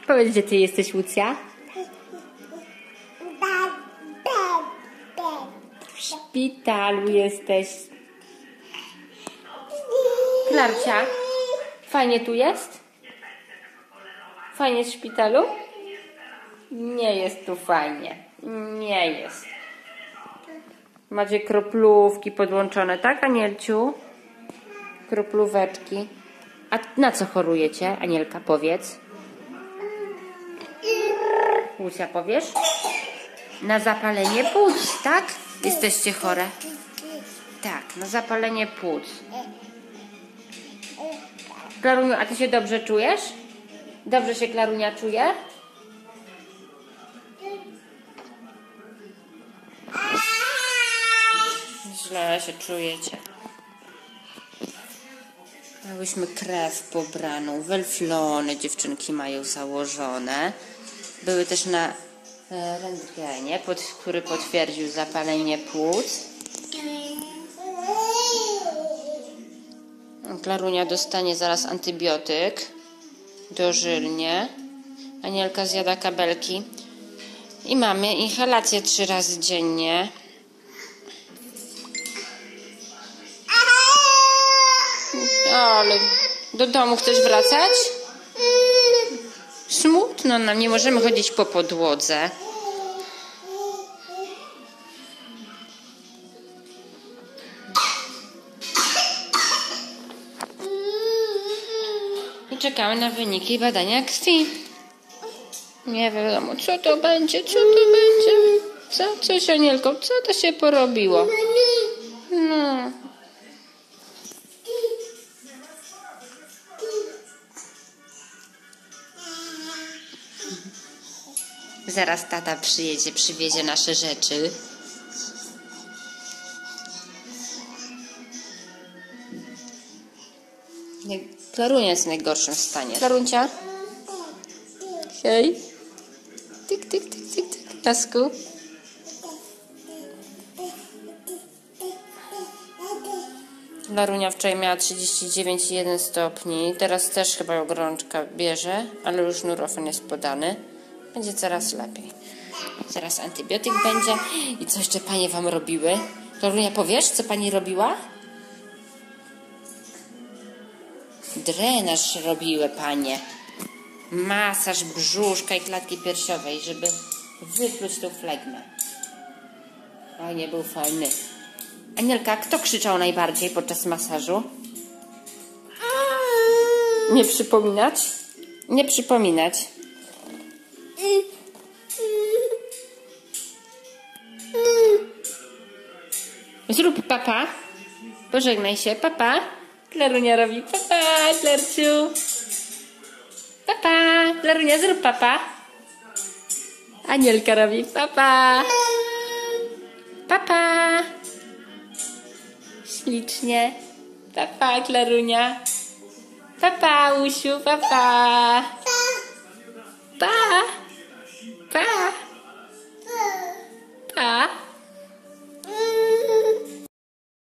Powiedz, gdzie ty jesteś, Łucja? W szpitalu jesteś. Klarcia, fajnie tu jest? Fajnie jest w szpitalu? Nie jest tu fajnie. Nie jest. Macie kroplówki podłączone, tak, Anielciu? Kroplóweczki. A na co chorujecie, Anielka, powiedz? Łucja, powiesz? Na zapalenie płuc, tak? Jesteście chore? Tak, na zapalenie płuc. Klaruniu, a ty się dobrze czujesz? Dobrze się Klarunia czuje? Źle się czujecie. Miałyśmy krew pobraną, welflony dziewczynki mają założone. Były też na rentgenie, który potwierdził zapalenie płuc. Klarunia dostanie zaraz antybiotyk dożylnie. Anielka zjada kabelki. I mamy inhalację 3 razy dziennie. Ale do domu chcesz wracać? Smutno nam, nie możemy chodzić po podłodze. I czekamy na wyniki badania krwi. Nie wiadomo, co to będzie, co to będzie. Co? Coś, Anielko, co to się porobiło? No. Zaraz tata przyjedzie, przywiezie nasze rzeczy. Klarunia jest w najgorszym stanie. Klaruncia? Hej. Tyk, tyk, tyk, tyk, tyk. Jasku. Klarunia wczoraj miała 39,1 stopni. Teraz też chyba ją gorączka bierze, ale już Nurofen jest podany. Będzie coraz lepiej. Zaraz antybiotyk będzie. I co jeszcze panie wam robiły? Klarunia, powiesz, co pani robiła? Drenaż robiły panie. Masaż brzuszka i klatki piersiowej, żeby wypluć tą flegmę. O, nie był fajny. Anielka, kto krzyczał najbardziej podczas masażu? Nie przypominać? Nie przypominać. Zrób papa. Pożegnaj się. Papa. Klarunia robi papa, Klarciu. Papa. Klarunia, zrób papa. Anielka robi papa. Papa. Ślicznie. Papa, Klarunia. Papa, Usiu, papa. Pa. Pa.